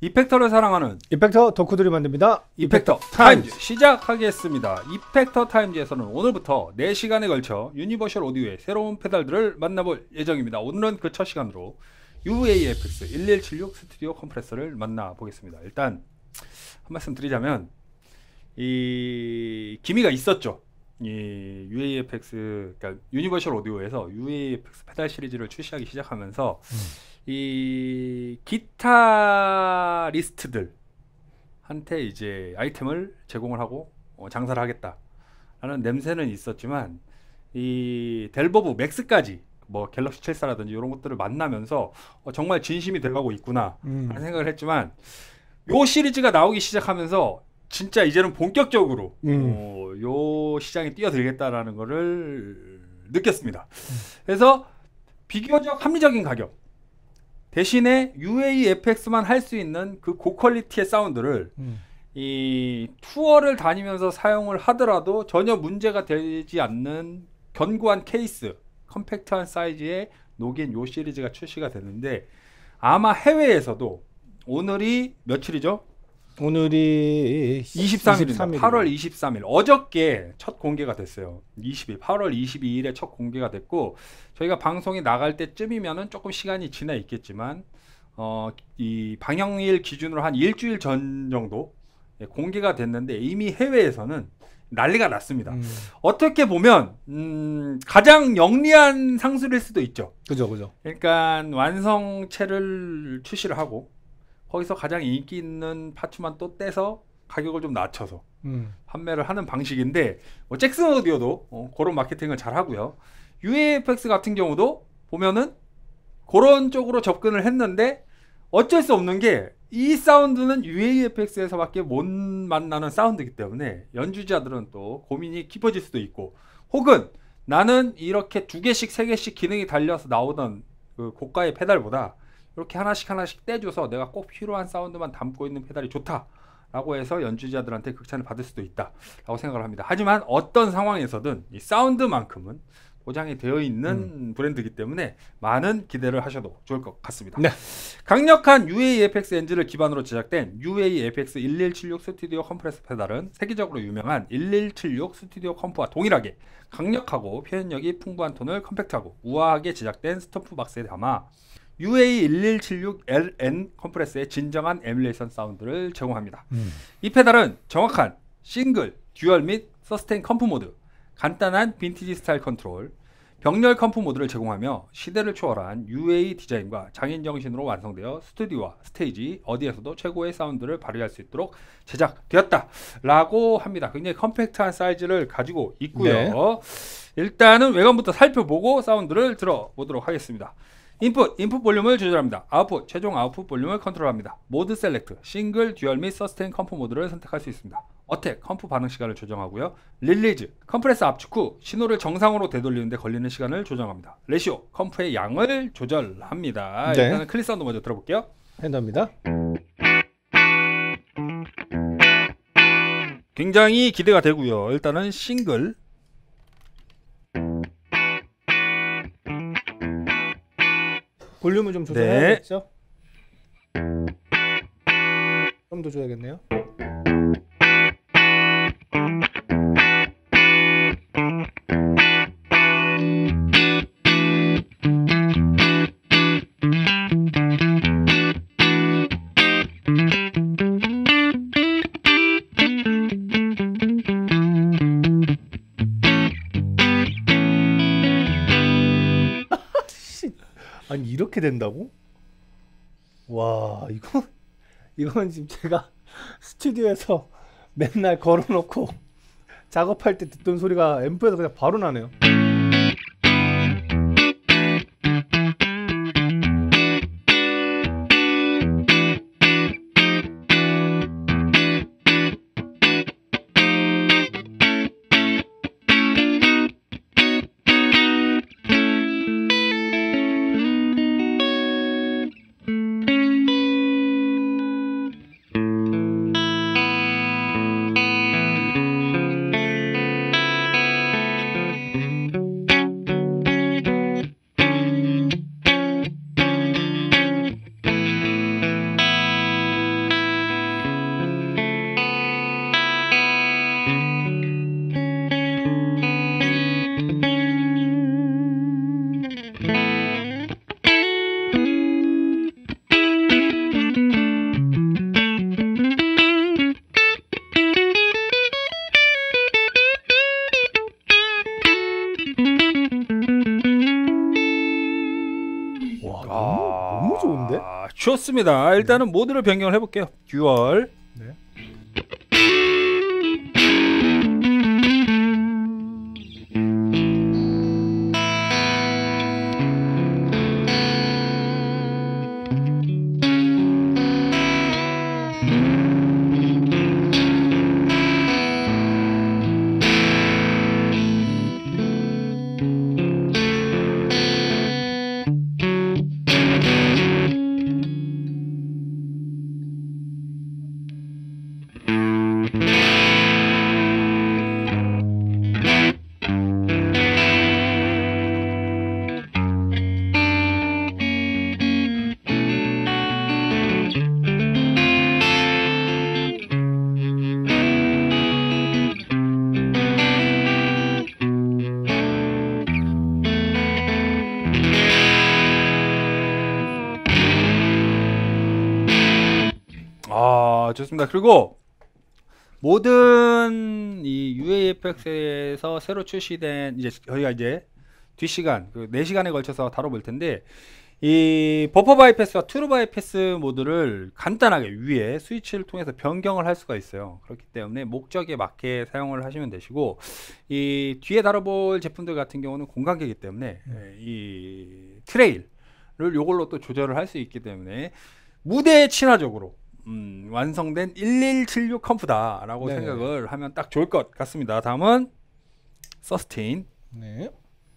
이펙터를 사랑하는 이펙터 덕후들이 만듭니다. 이펙터 타임즈 시작하겠습니다. 이펙터 타임즈에서는 오늘부터 4시간에 걸쳐 유니버셜 오디오의 새로운 페달들을 만나볼 예정입니다. 오늘은 그 첫 시간으로 UAFX 1176 스튜디오 컴프레서를 만나보겠습니다. 일단 한 말씀 드리자면 이 기미가 있었죠. 이 UAFX, 그러니까 유니버셜 오디오에서 UAFX 페달 시리즈를 출시하기 시작하면서 이 기타리스트들한테 이제 아이템을 제공을 하고 장사를 하겠다라는 냄새는 있었지만, 이 델버브 맥스까지 뭐 갤럭시 74라든지 이런 것들을 만나면서 정말 진심이 돼가고 있구나 하는 생각을 했지만, 요 시리즈가 나오기 시작하면서 진짜 이제는 본격적으로 요 시장에 뛰어들겠다라는 거를 느꼈습니다. 그래서 비교적 합리적인 가격 대신에 UAFX만 할 수 있는 그 고퀄리티의 사운드를 이 투어를 다니면서 사용을 하더라도 전혀 문제가 되지 않는 견고한 케이스, 컴팩트한 사이즈에 녹인 요 시리즈가 출시가 됐는데, 아마 해외에서도 오늘이 며칠이죠? 오늘이 23일입니다. 8월 23일. 어저께 첫 공개가 됐어요. 20일, 8월 22일에 첫 공개가 됐고, 저희가 방송이 나갈 때쯤이면은 조금 시간이 지나 있겠지만, 이 방영일 기준으로 한 일주일 전 정도 공개가 됐는데, 이미 해외에서는 난리가 났습니다. 어떻게 보면 가장 영리한 상술일 수도 있죠. 그죠. 그러니까 완성체를 출시를 하고 거기서 가장 인기 있는 파츠만 또 떼서 가격을 좀 낮춰서 판매를 하는 방식인데, 잭슨 오디오도 그런 마케팅을 잘 하고요. UAFX 같은 경우도 보면은 그런 쪽으로 접근을 했는데, 어쩔 수 없는 게 이 사운드는 UAFX에서밖에 못 만나는 사운드이기 때문에 연주자들은 또 고민이 깊어질 수도 있고, 혹은 나는 이렇게 2개씩 3개씩 기능이 달려서 나오던 그 고가의 페달보다 이렇게 하나씩 떼줘서 내가 꼭 필요한 사운드만 담고 있는 페달이 좋다라고 해서 연주자들한테 극찬을 받을 수도 있다라고 생각을 합니다. 하지만 어떤 상황에서든 이 사운드만큼은 보장이 되어 있는 브랜드이기 때문에 많은 기대를 하셔도 좋을 것 같습니다. 네. 강력한 UAFX 엔진을 기반으로 제작된 UAFX 1176 스튜디오 컴프레서 페달은 세계적으로 유명한 1176 스튜디오 컴프와 동일하게 강력하고 표현력이 풍부한 톤을 컴팩트하고 우아하게 제작된 스토프 박스에 담아 UA1176LN 컴프레서의 진정한 에뮬레이션 사운드를 제공합니다. 이 페달은 정확한 싱글, 듀얼 및 서스테인 컴프 모드, 간단한 빈티지 스타일 컨트롤, 병렬 컴프 모드를 제공하며 시대를 초월한 UA 디자인과 장인 정신으로 완성되어 스튜디오와 스테이지 어디에서도 최고의 사운드를 발휘할 수 있도록 제작되었다라고 합니다. 굉장히 컴팩트한 사이즈를 가지고 있고요. 네. 일단은 외관부터 살펴보고 사운드를 들어보도록 하겠습니다. 인풋 볼륨을 조절합니다. 최종 아웃풋 볼륨을 컨트롤합니다. 모드 셀렉트, 싱글, 듀얼 및 서스테인 컴프 모드를 선택할 수 있습니다. 어택, 컴프 반응 시간을 조정하고요. 릴리즈, 컴프레서 압축 후 신호를 정상으로 되돌리는데 걸리는 시간을 조정합니다. 레시오, 컴프의 양을 조절합니다. 네. 일단은 클릭 사운드 먼저 들어볼게요. 핸드입니다. 굉장히 기대가 되고요. 일단은 싱글, 볼륨을 좀 조절해야겠죠? 좀 더 줘야겠네요. 아니 이렇게 된다고? 와, 이건 지금 제가 스튜디오에서 맨날 걸어놓고 작업할 때 듣던 소리가 앰프에서 그냥 바로 나네요. 좋습니다. 일단은 모드를 변경을 해볼게요. 듀얼. 네. 좋습니다. 그리고 모든 이 UAFX에서 새로 출시된 이제 저희가 이제 뒷시간 그 4시간에 걸쳐서 다뤄볼 텐데 이 버퍼 바이패스와 트루 바이패스 모드를 간단하게 위에 스위치를 통해서 변경을 할 수가 있어요. 그렇기 때문에 목적에 맞게 사용을 하시면 되시고 이 뒤에 다뤄볼 제품들 같은 경우는 공간계이기 때문에 이 트레일을 요걸로 또 조절을 할 수 있기 때문에 무대에 친화적으로 완성된 1176 컴프다 라고 생각을 하면 딱 좋을 것 같습니다. 다음은 서스테인. 네.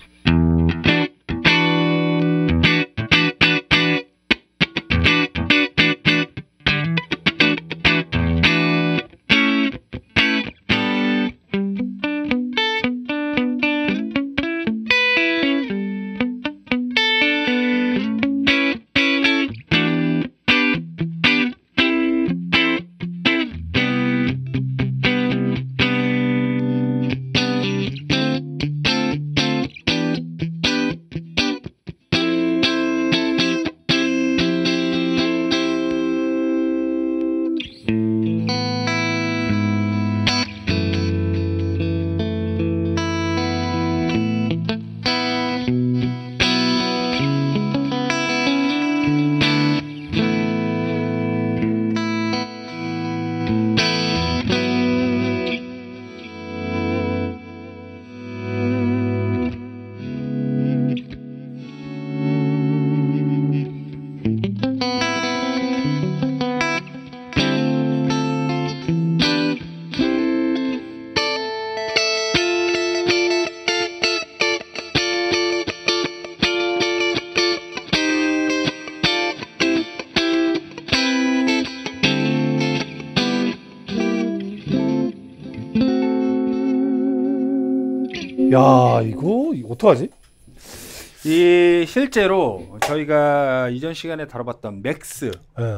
야, 이거 어떡하지? 이 실제로 저희가 이전 시간에 다뤄봤던 맥스,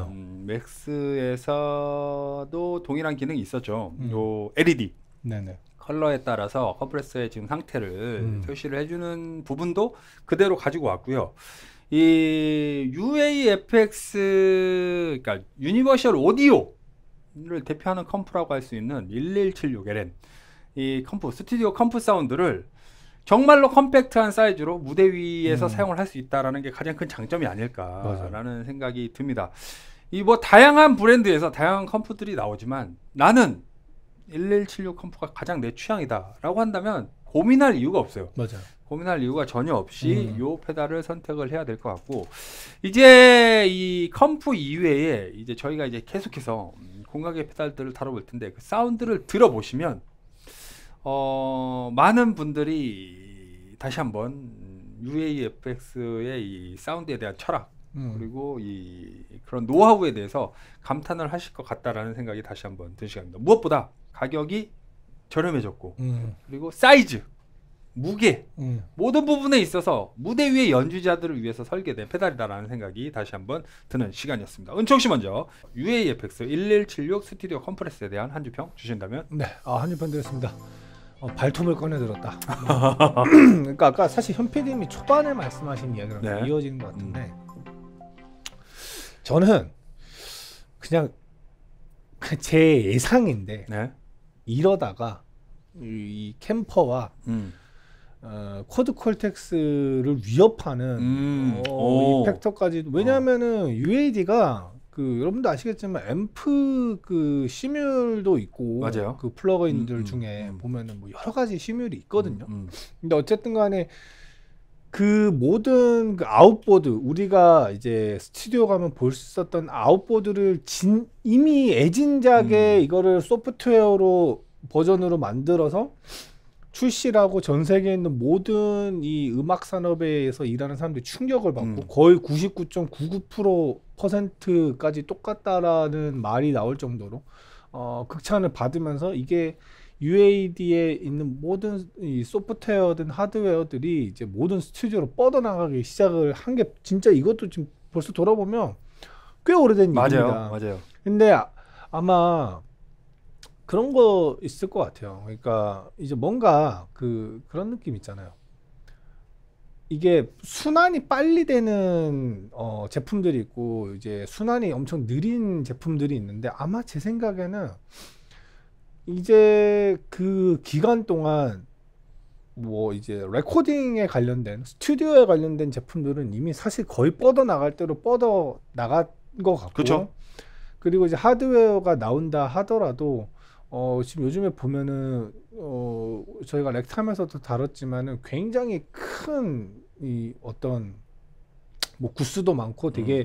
맥스에서도 동일한 기능이 있었죠. 요 LED 네네. 컬러에 따라서 컴프레서의 지금 상태를 표시를 해주는 부분도 그대로 가지고 왔고요. 이 UAFX, 그러니까 유니버셜 오디오를 대표하는 컴프라고 할 수 있는 1176LN 이 컴프, 스튜디오 컴프 사운드를 정말로 컴팩트한 사이즈로 무대 위에서 사용을 할 수 있다라는 게 가장 큰 장점이 아닐까라는 생각이 듭니다. 이 뭐 다양한 브랜드에서 다양한 컴프들이 나오지만 나는 1176 컴프가 가장 내 취향이다라고 한다면 고민할 이유가 없어요. 맞아요. 고민할 이유가 전혀 없이 요 페달을 선택을 해야 될 것 같고, 이제 이 컴프 이외에 이제 저희가 이제 계속해서 공간계 페달들을 다뤄볼 텐데 그 사운드를 들어보시면 많은 분들이 다시 한번 UAFX의 이 사운드에 대한 철학 그리고 이 그런 노하우에 대해서 감탄을 하실 것 같다라는 생각이 다시 한번 든 시간입니다. 무엇보다 가격이 저렴해졌고 그리고 사이즈, 무게 모든 부분에 있어서 무대 위의 연주자들을 위해서 설계된 페달이다라는 생각이 다시 한번 드는 시간이었습니다. 은총씨 먼저 UAFX 1176 스튜디오 컴프레스에 대한 한 주평 주신다면? 네, 한 주평 드렸습니다. 발톱을 꺼내들었다. 그러니까 아까 사실 현 PD님이 초반에 말씀하신 이야기랑 이어지는 것 같은데 저는 그냥 제 예상인데 이러다가 이 캠퍼와 쿼드 콜텍스를 위협하는 이펙터까지. 왜냐하면은 UAD가 여러분도 아시겠지만 앰프 시뮬도 있고 맞아요. 플러그인들 중에 보면은 뭐 여러 가지 시뮬이 있거든요. 근데 어쨌든 간에 모든 아웃보드, 우리가 이제 스튜디오 가면 볼 수 있었던 아웃보드를 이미 애진작에 이거를 소프트웨어로 버전으로 만들어서 출시를 하고 전 세계에 있는 모든 이 음악 산업에서 일하는 사람들이 충격을 받고 거의 99.99%까지 똑같다라는 말이 나올 정도로 극찬을 받으면서, 이게 UAD에 있는 모든 이 소프트웨어든 하드웨어들이 이제 모든 스튜디오로 뻗어나가기 시작을 한 게, 진짜 이것도 지금 벌써 돌아보면 꽤 오래된 일입니다. 맞아요. 근데 아마 그런 거 있을 것 같아요. 그러니까 이제 뭔가 그런 느낌 있잖아요. 이게 순환이 빨리 되는 제품들이 있고 이제 순환이 엄청 느린 제품들이 있는데, 아마 제 생각에는 이제 그 기간 동안 뭐 이제 레코딩에 관련된, 스튜디오에 관련된 제품들은 이미 사실 거의 뻗어 나갈 대로 뻗어 나간 것 같고, 그쵸? 그리고 이제 하드웨어가 나온다 하더라도 지금 요즘에 보면은 저희가 렉타면서도 다뤘지만은 굉장히 큰 이 어떤 뭐 구스도 많고 되게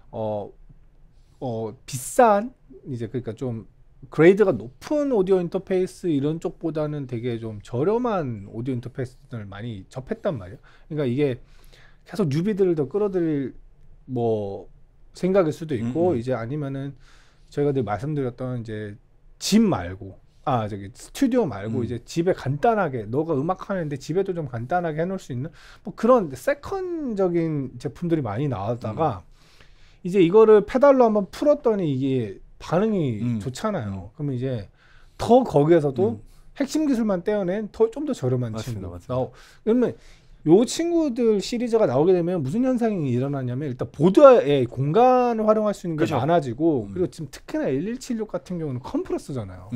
비싼, 이제 그러니까 좀 그레이드가 높은 오디오 인터페이스 이런 쪽보다는 되게 좀 저렴한 오디오 인터페이스들을 많이 접했단 말이에요. 그러니까 이게 계속 뉴비들을 더 끌어들일 뭐 생각일 수도 있고, 이제 아니면은 저희가 늘 말씀드렸던 이제 집 말고 스튜디오 말고 이제 집에 간단하게, 너가 음악 하는데 집에도 좀 간단하게 해놓을 수 있는 뭐 그런 세컨적인 제품들이 많이 나왔다가 이제 이거를 페달로 한번 풀었더니 이게 반응이 좋잖아요. 그러면 이제 더 거기에서도 핵심 기술만 떼어낸 좀 더 저렴한 친구. 그러면 요 친구들 시리즈가 나오게 되면 무슨 현상이 일어나냐면, 일단 보드의 공간을 활용할 수 있는 게 그렇죠. 많아지고, 그리고 지금 특히나 L176 같은 경우는 컴프레서잖아요.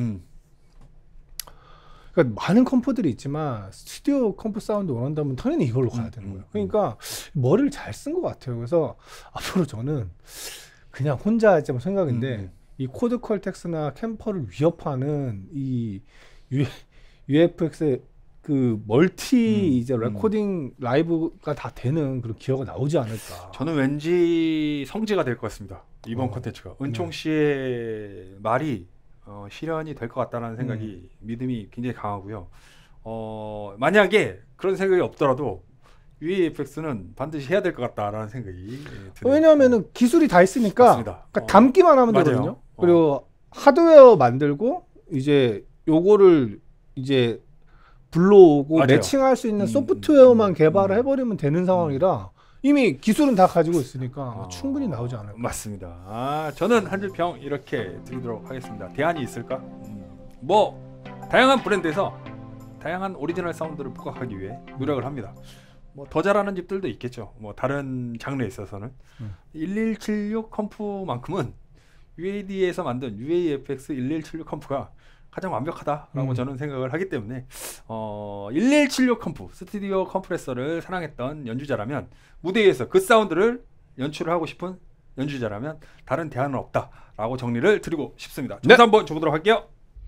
그러니까 많은 컴프들이 있지만 스튜디오 컴프 사운드 원한다면 당연히 이걸로 가야 되는 거예요. 그러니까 머리를 잘 쓴 것 같아요. 그래서 앞으로 저는 그냥 혼자 했지만 생각인데 이 쿼드 콜텍스나 캠퍼를 위협하는 이 UFX의 멀티 이제 레코딩 라이브가 다 되는 그런 기어가 나오지 않을까. 저는 왠지 성지가 될 것 같습니다. 이번 콘텐츠가 은총 씨의 말이 실현이 될 것 같다는 생각이 믿음이 굉장히 강하고요. 만약에 그런 생각이 없더라도 UAFX는 반드시 해야 될 것 같다라는 생각이 드네요. 왜냐하면은 기술이 다 있으니까 그러니까 담기만 하면 맞아요. 되거든요. 그리고 하드웨어 만들고 이제 요거를 이제 불러오고 맞아요. 매칭할 수 있는 소프트웨어만 개발을 해버리면 되는 상황이라 이미 기술은 다 가지고 있으니까 충분히 나오지 않을까. 맞습니다. 저는 한 줄 평 이렇게 드리도록 하겠습니다. 대안이 있을까? 뭐 다양한 브랜드에서 다양한 오리지널 사운드를 부각하기 위해 노력을 합니다. 뭐 더 잘하는 집들도 있겠죠. 뭐 다른 장르에 있어서는 1176 컴프만큼은 UAD에서 만든 UAFX 1176 컴프가 가장 완벽하다라고 저는 생각을 하기 때문에 1176 컴프, 스튜디오 컴프레서를 사랑했던 연주자라면, 무대 위에서 그 사운드를 연출을 하고 싶은 연주자라면 다른 대안은 없다라고 정리를 드리고 싶습니다. 점수 한번 줘보도록 할게요.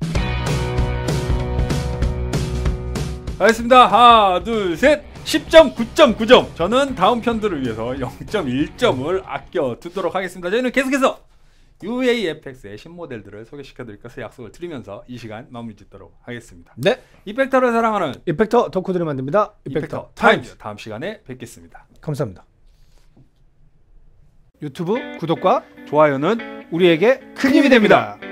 알겠습니다. 하나, 둘, 셋. 10점, 9.9점. 저는 다음 편들을 위해서 0.1점을 아껴 두도록 하겠습니다. 저희는 계속해서 UAFX의 신모델들을 소개시켜 드릴 것을 약속을 드리면서 이 시간 마무리 짓도록 하겠습니다. 네. 이펙터를 사랑하는 이펙터 덕후들이 만듭니다. 이펙터 타임즈. 다음 시간에 뵙겠습니다. 감사합니다. 유튜브 구독과 좋아요는 우리에게 큰 힘이 됩니다.